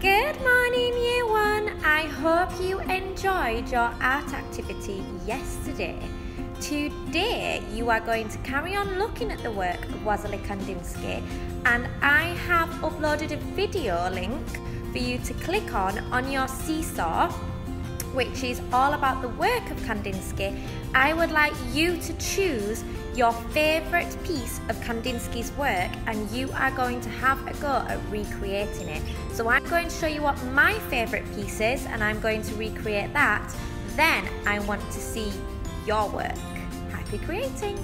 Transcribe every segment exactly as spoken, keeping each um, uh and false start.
Good morning, year one. I hope you enjoyed your art activity yesterday. Today you are going to carry on looking at the work of Wassily Kandinsky, and I have uploaded a video link for you to click on on your seesaw, which is all about the work of Kandinsky. I would like you to choose your favourite piece of Kandinsky's work, and you are going to have a go at recreating it. So I'm going to show you what my favourite piece is, and I'm going to recreate that. Then I want to see your work. Happy creating!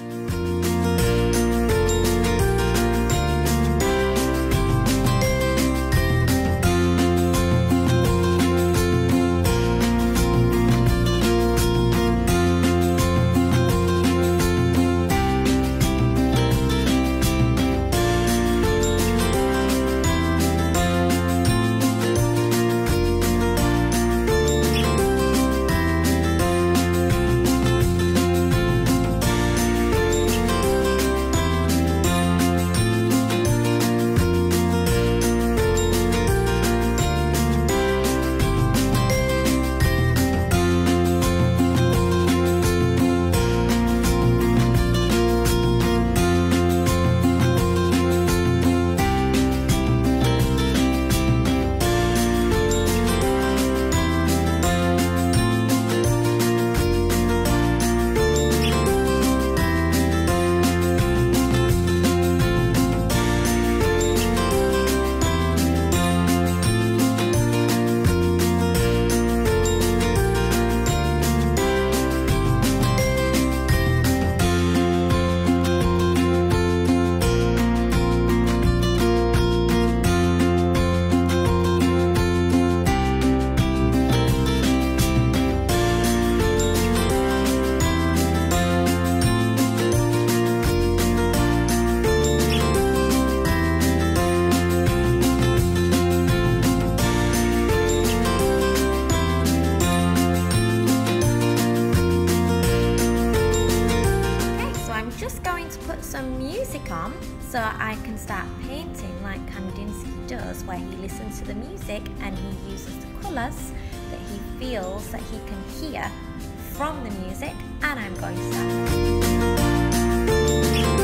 Some music on so I can start painting like Kandinsky does, where he listens to the music and he uses the colours that he feels that he can hear from the music, and I'm going to start.